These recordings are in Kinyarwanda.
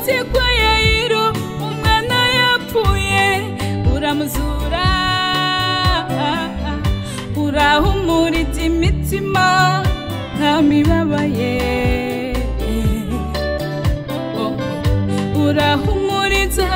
ati kwa Yairo umwana yapfuye uramuzura urahumuriza imitima nk'amibabaye urahumuriza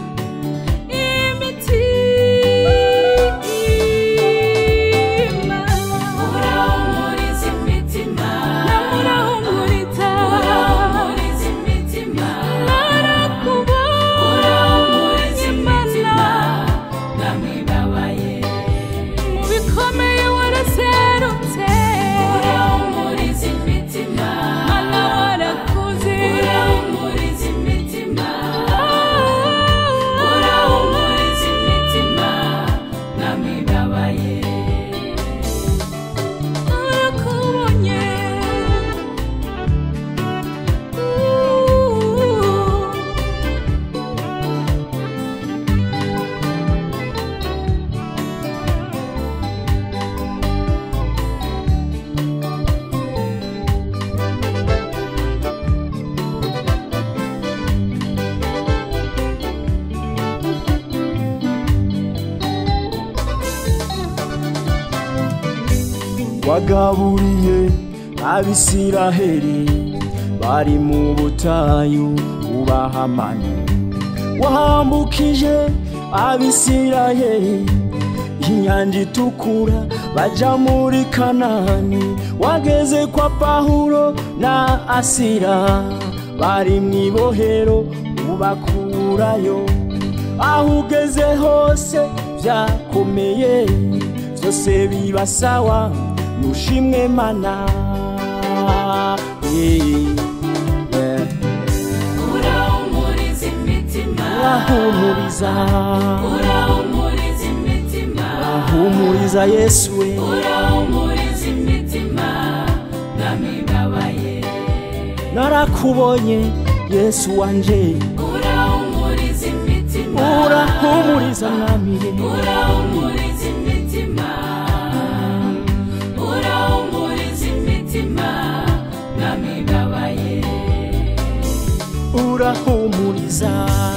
wagaburiye abisiraheli bari mu butayu ubaha manu wahambukije abisiraheli inyanja itukura baja muri Kanani wageze kwa Pawulo na Asira bari mwibohero ubakurayo aho ugeze hose vyakomeye vyose biba sawa nushimwe mana urahumuriza imitima urahumuriza imitima urahumuriza Yesu we urahumuriza imitima nk'amibabaye narakubonye Yesu wanje urahumuriza imitima urahumuriza mwami urahumuriza imitima urahumuriza imitima nk'amibabaye urahumuriza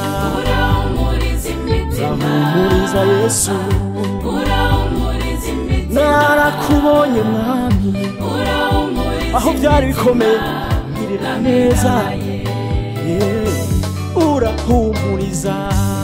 imitima urahumuriza Yesu urahumuriza imitima narakubonye mwami aho byari bikomeye ngirira neza urahumuriza